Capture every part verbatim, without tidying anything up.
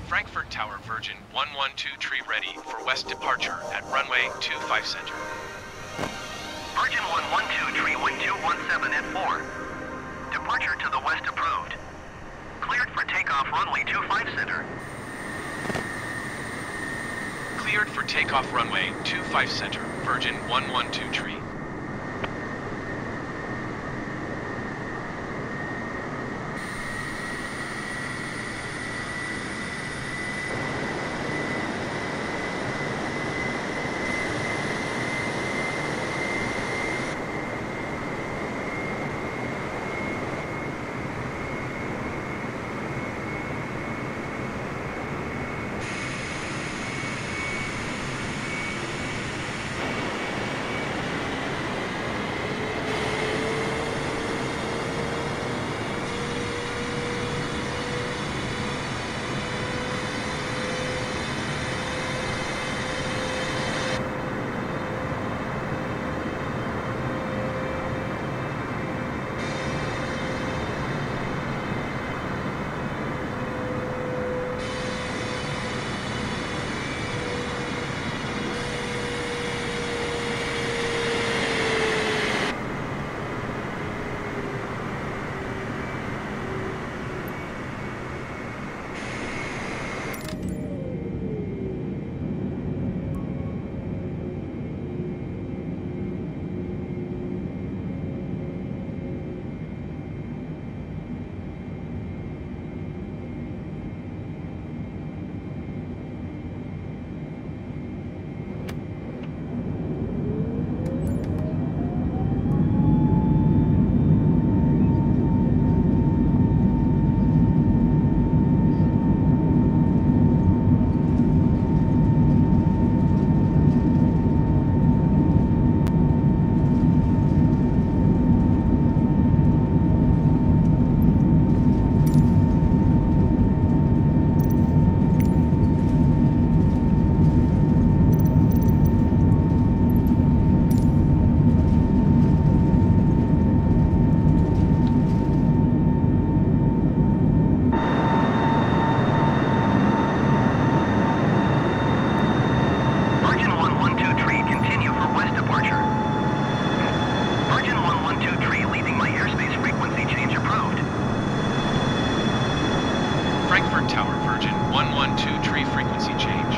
Frankfurt Tower Virgin one one two tree ready for west departure at runway two five center. Virgin one one two tree one two one seven at four. Departure to the west approved. Cleared for takeoff runway two five center. Cleared for takeoff runway two five center, Virgin one one two tree. Frankfurt Tower Virgin one one two tree frequency change.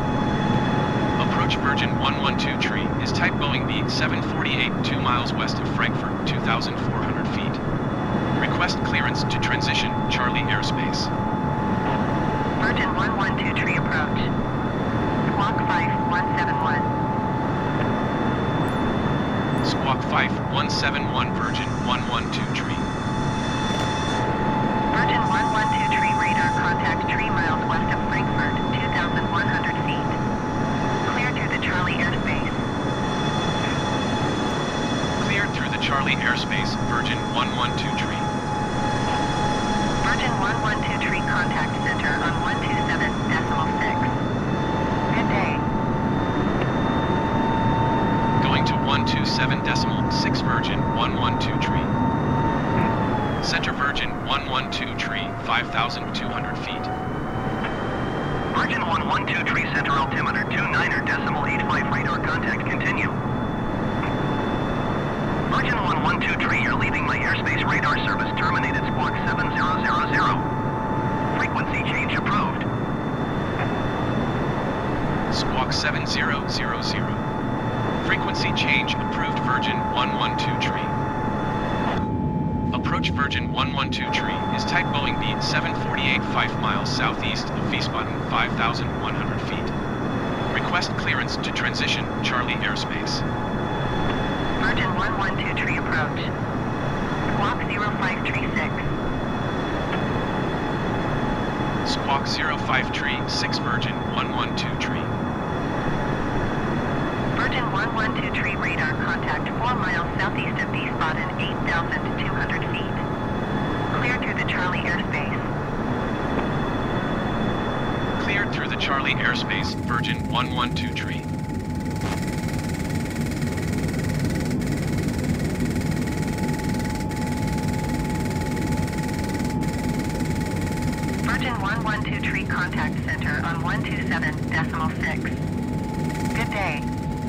Approach Virgin one one two tree is type Boeing B seven forty-eight two miles west of Frankfurt, two thousand four hundred feet. Request clearance to transition Charlie airspace. Virgin one one two tree approach. Squawk five one seven one. Squawk five one seven one Virgin one one two tree. Virgin one one two tree radar contact three miles west of Frankfurt, two thousand one hundred feet. Clear through the Charlie airspace. Cleared through the Charlie airspace, Virgin one one two tree. Virgin one one two tree contact center on one two seven decimal six. Good day. Going to one two seven decimal six Virgin one one two tree. Center Virgin one one two tree, five thousand two hundred feet. Virgin one one two tree center altimeter two niner decimal eight five radar contact continue. Virgin one one two tree, you're leaving my airspace radar service terminated squawk seven zero zero zero. Frequency change approved. Squawk seven zero zero zero. Frequency change approved Virgin one one two tree. Approach Virgin one one two tree is type Boeing B seven forty-eight five miles southeast of Wiesbaden, five thousand one hundred feet. Request clearance to transition Charlie airspace. Virgin one one two tree approach. Squawk zero five three six. Squawk zero five tree six Virgin one one two tree. Virgin one one two tree radar contact four miles southeast of Wiesbaden, eight thousand two hundred feet. Clear through the Charlie airspace. Cleared through the Charlie airspace, Virgin one one two tree. Virgin one one two tree contact center on one two seven decimal six. Good day.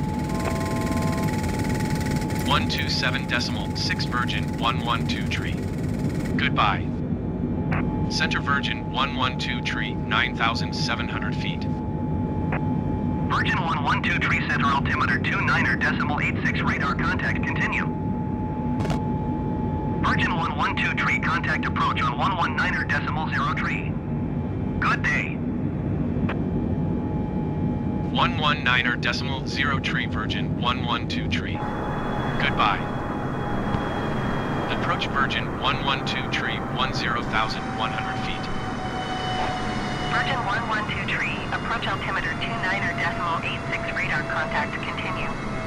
one two seven decimal six Virgin one one two tree. Goodbye. Center Virgin one one two tree, nine thousand seven hundred feet. Virgin one one two tree center altimeter two niner decimal eight six radar contact continue. Virgin one one two tree contact approach on one one niner decimal zero tree. Good day. one one niner decimal zero tree Virgin one one two tree. Goodbye. Approach Virgin one one two tree ten thousand one hundred feet. Virgin one one two tree, approach altimeter two niner decimal eight six radar contact continue.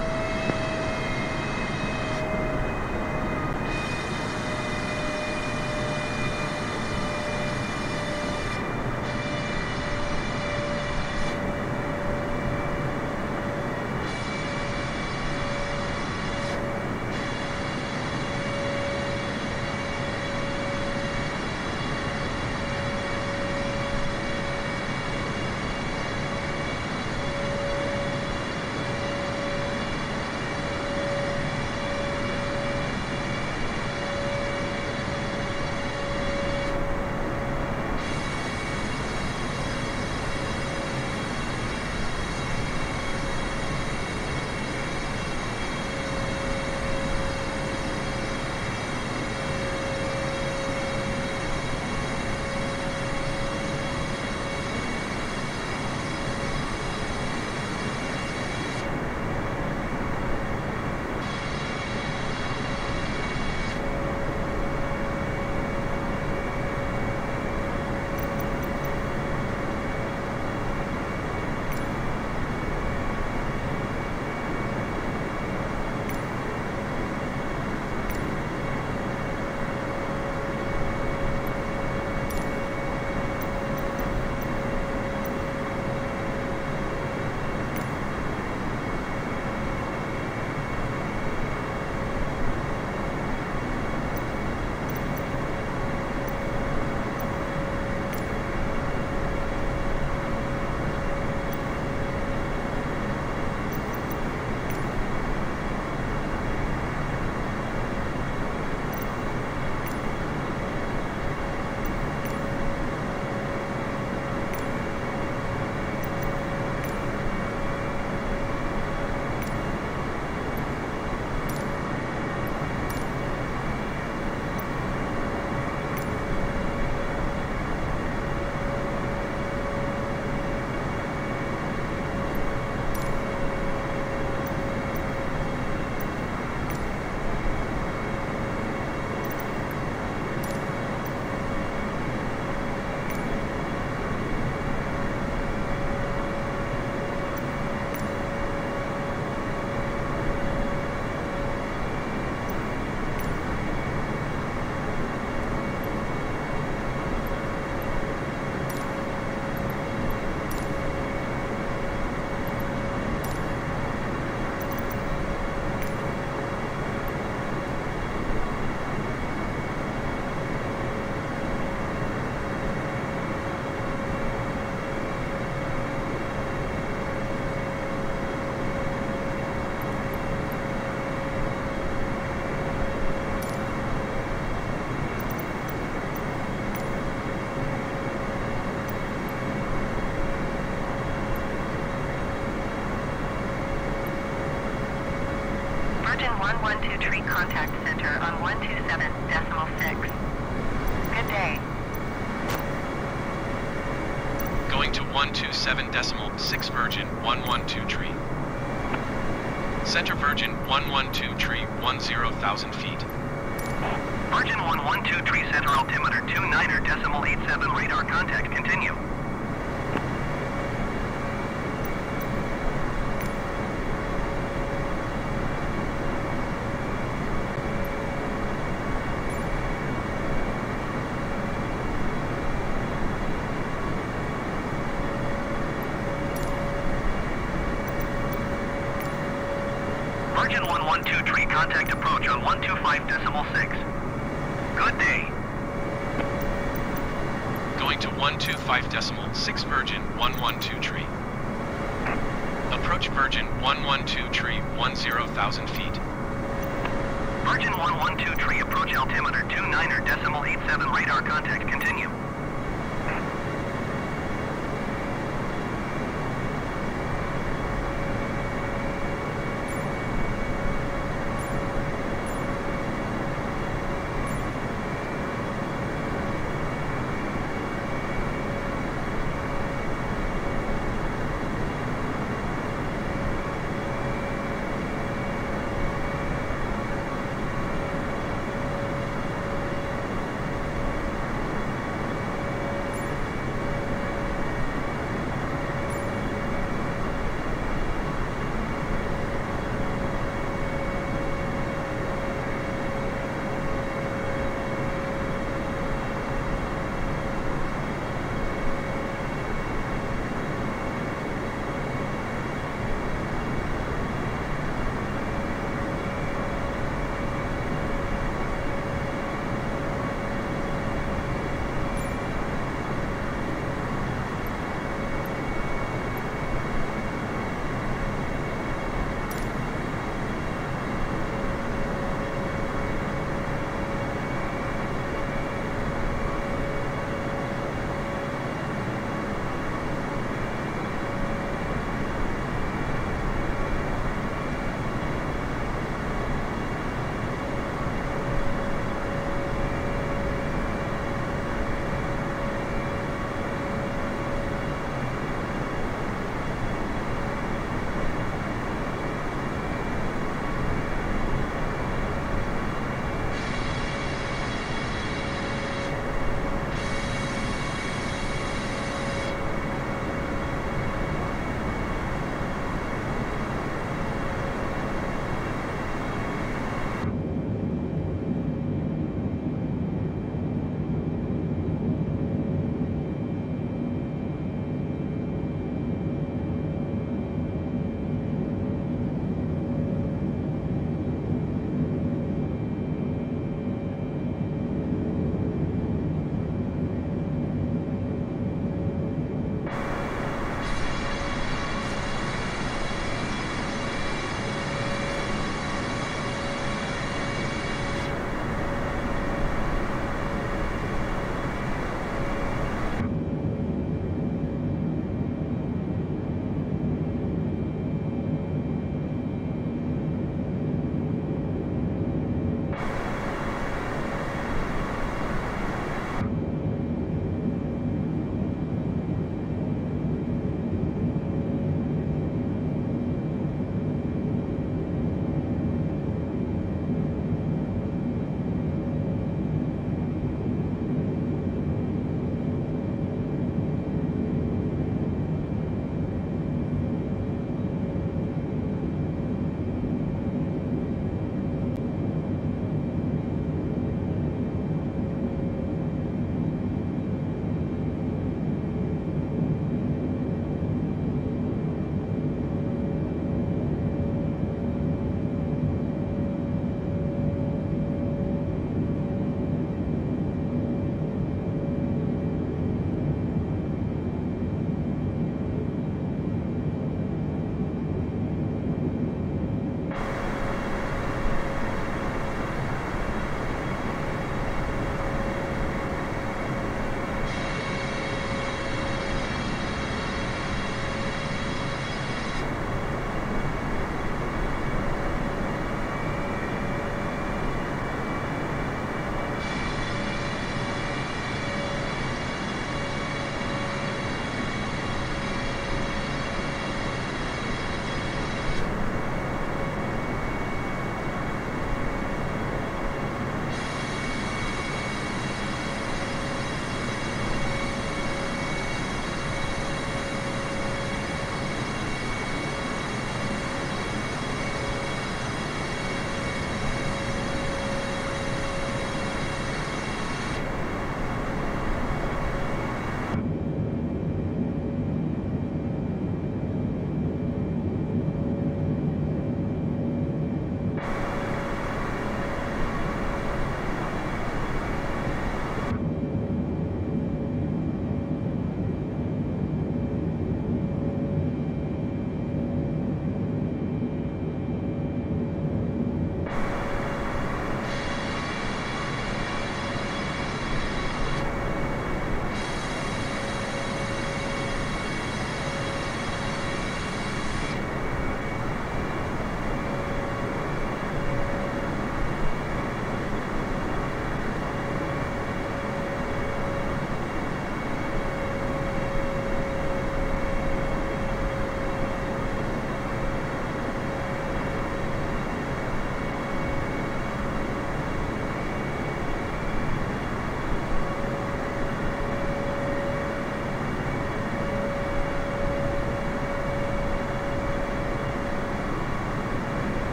one one two tree contact center on one two seven decimal six. Good day. Going to one two seven decimal six Virgin one one two tree. Center Virgin one one two tree ten thousand feet. Virgin one one two tree center altimeter two niner decimal eight seven radar contact continue. Virgin one one two tree contact approach on one two five decimal six. Good day. Going going to one two five decimal six Virgin one one two tree. Approach Virgin one one two tree one zero thousand feet. Virgin one one two tree, approach altimeter two niner decimal eight seven, radar contact, continue.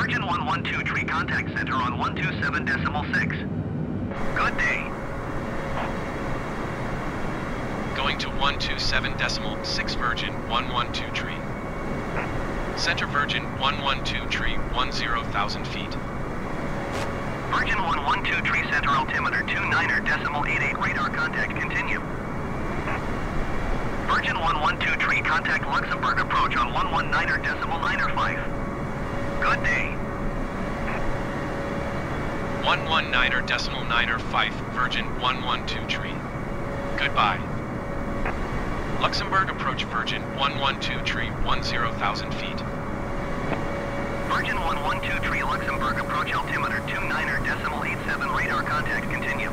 Virgin one one two tree contact center on one two seven decimal six. Good day. Going to one two seven decimal six Virgin one one two tree. Center Virgin one one two tree one zero thousand feet. Virgin one one two tree center altimeter two niner decimal eight eight radar contact continue. Virgin one one two tree contact Luxembourg approach on one one niner decimal niner five. Good day. one one niner decimal niner five Virgin one one two tree. Goodbye. Luxembourg approach Virgin one one two tree one zero thousand feet. Virgin one one two tree Luxembourg approach altimeter two niner decimal eight seven radar contact continue.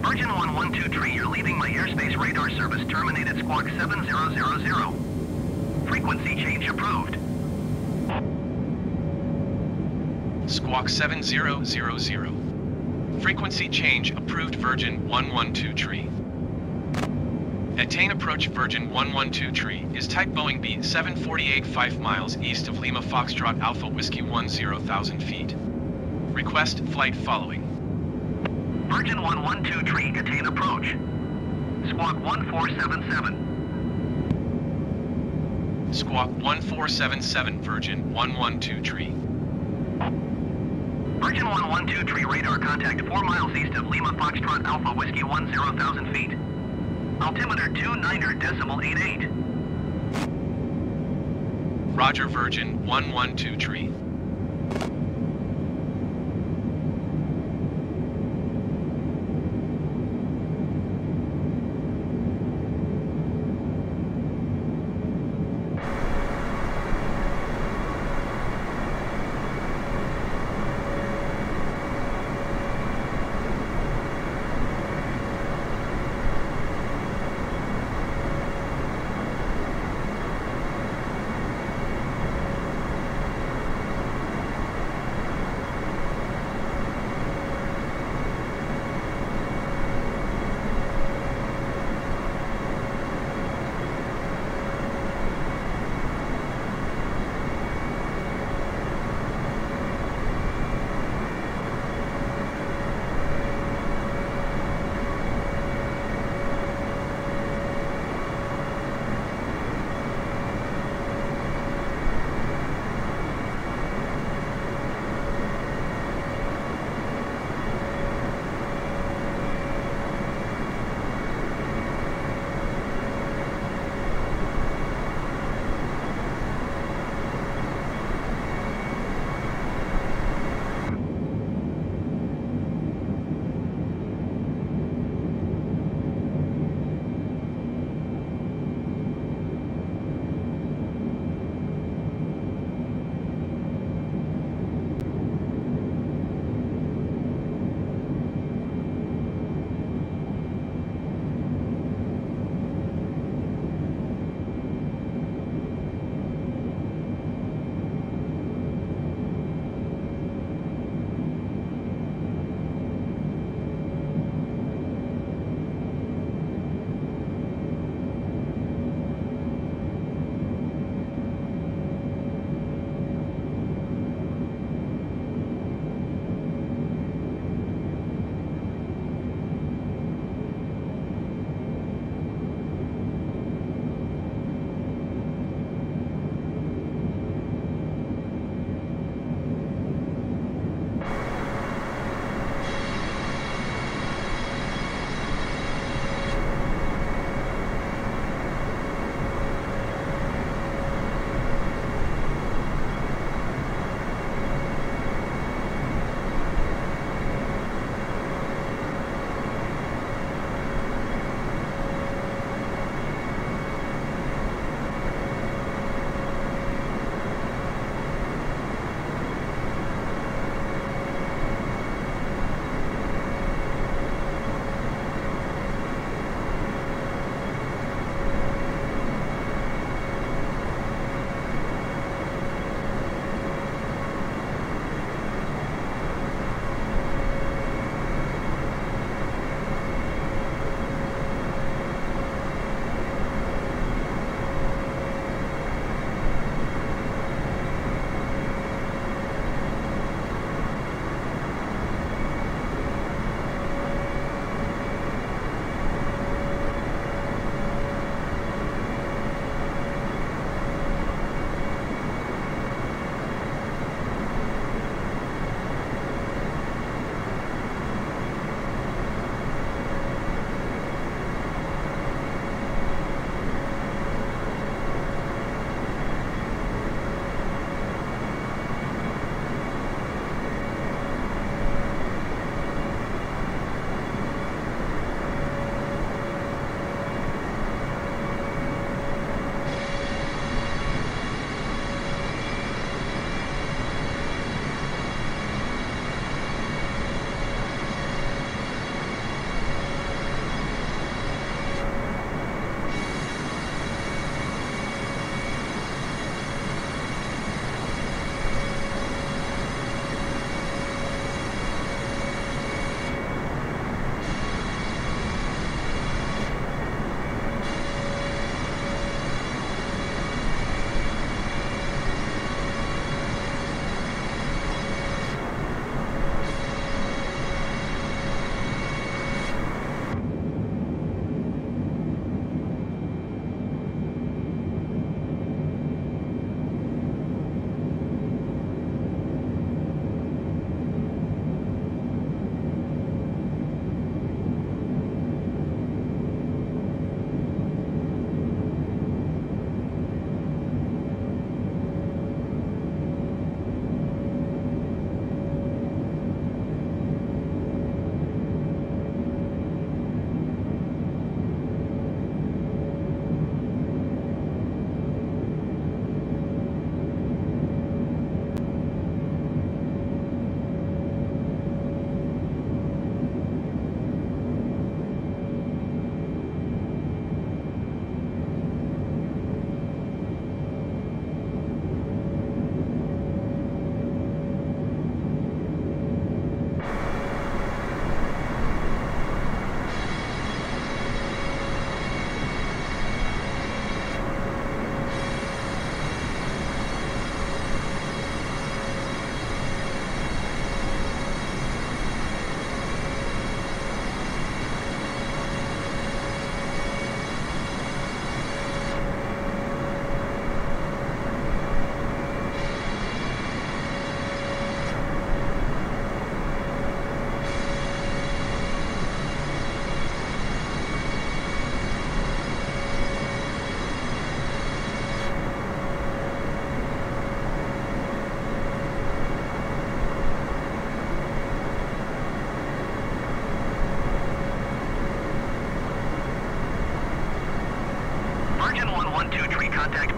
Virgin one one two tree, you're leaving my airspace radar service terminated squawk seven zero zero zero. Frequency change approved. Squawk seven zero zero zero. Frequency change approved Virgin one one two tree. Attain approach Virgin one one two tree is type Boeing B seven forty-eight five miles east of Lima Foxtrot Alpha Whiskey one zero thousand feet. Request flight following. Virgin one one two tree, attain approach. Squawk one four seven seven. Squawk one four seven seven Virgin one one two tree. Virgin one one two tree, radar contact four miles east of Lima Foxtrot Alpha Whiskey one zero thousand feet. Altimeter two niner decimal eight eight. Roger Virgin one one two tree.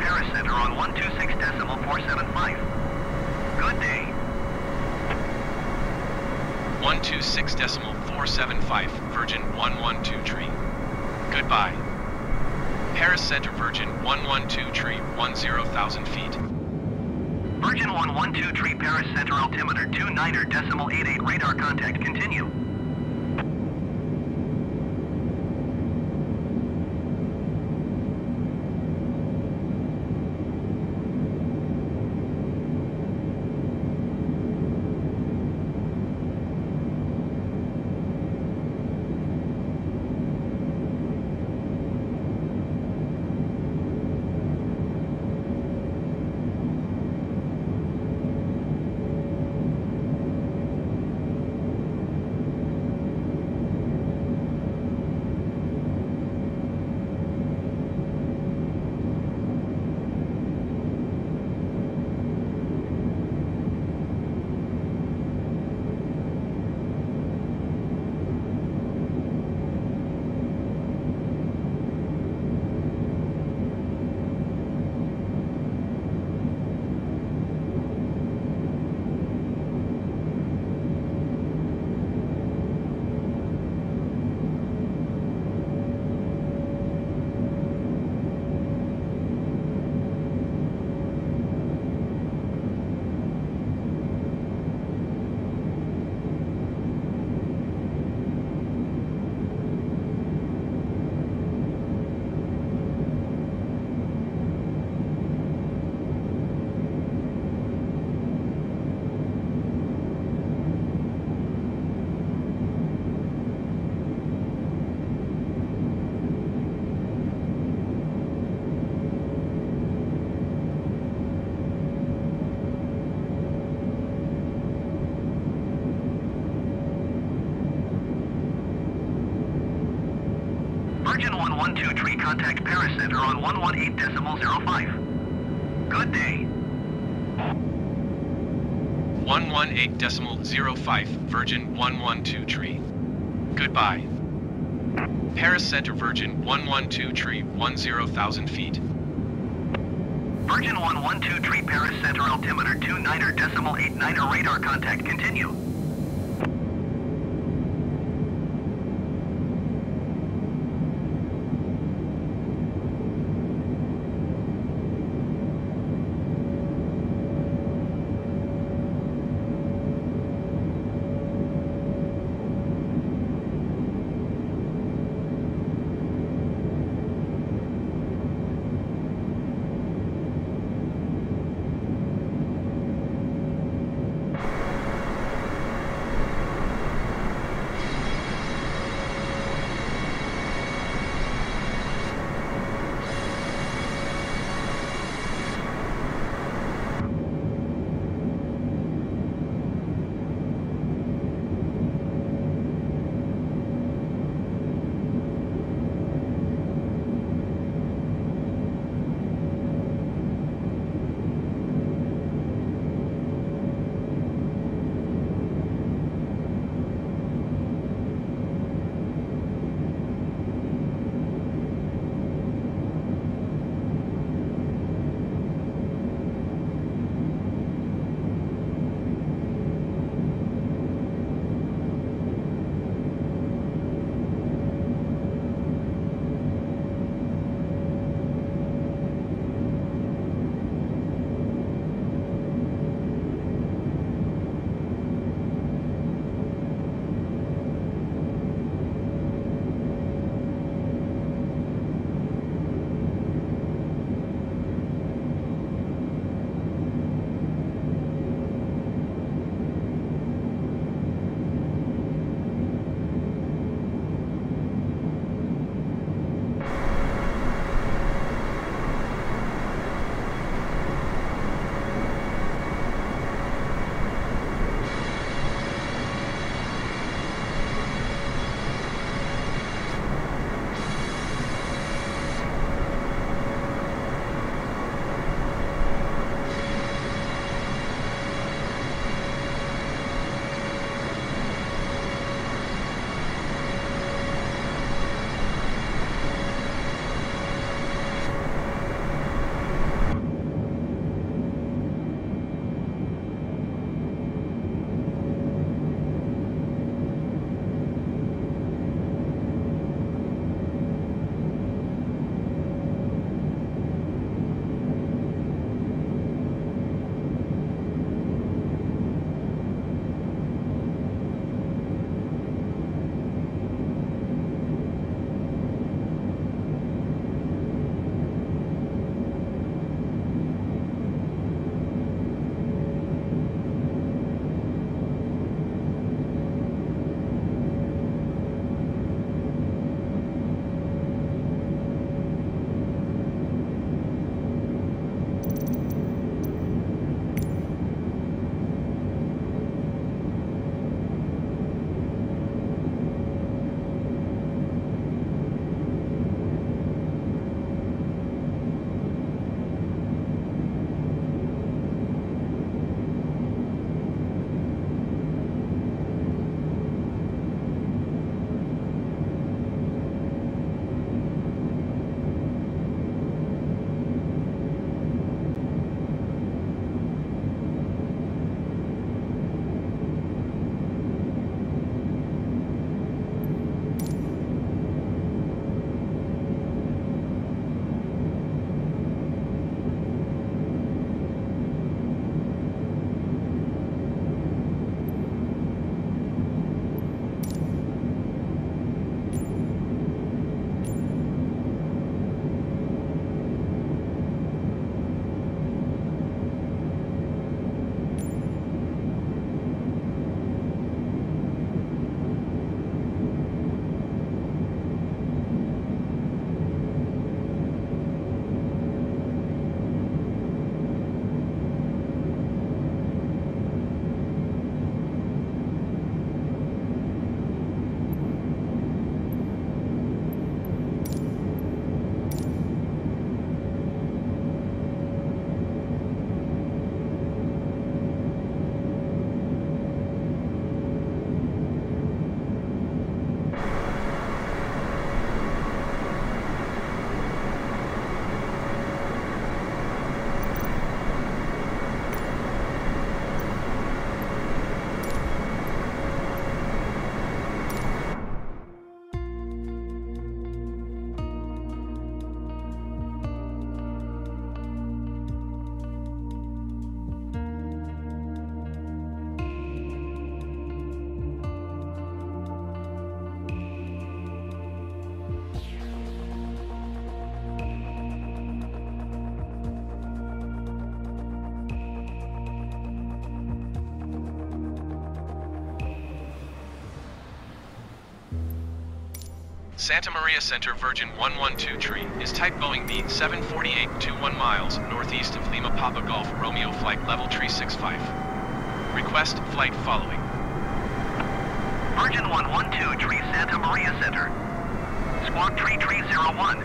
Paris Center on one two six decimal four seven five. Good day. one two six decimal four seven five, Virgin one one two tree. Goodbye. Paris Center, Virgin one one two tree, one zero thousand feet. Virgin one one two tree, Paris Center, altimeter two niner decimal eight eight, radar contact, continue. Virgin one one two tree, contact Paris Center on one one eight decimal zero five. Good day. one one eight decimal zero five, Virgin one one two tree. Goodbye. Paris Center, Virgin one one two tree, one zero thousand feet. Virgin one one two tree, Paris Center, altimeter two niner decimal eight niner, radar contact, continue. Santa Maria Center Virgin one one two tree is type Boeing B seven forty-eight twenty-one miles northeast of Lima Papa Golf Romeo flight level tree six five. Request flight following. Virgin one one two tree Santa Maria Center. Squawk tree tree zero one.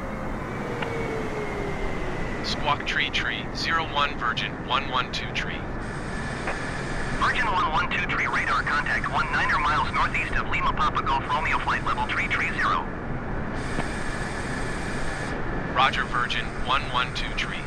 Squawk tree tree zero one Virgin one one two tree. Virgin one one two tree radar contact one niner miles northeast of Lima Papa Golf Romeo flight level tree tree zero. Roger Virgin one one two tree.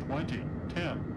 twenty, ten,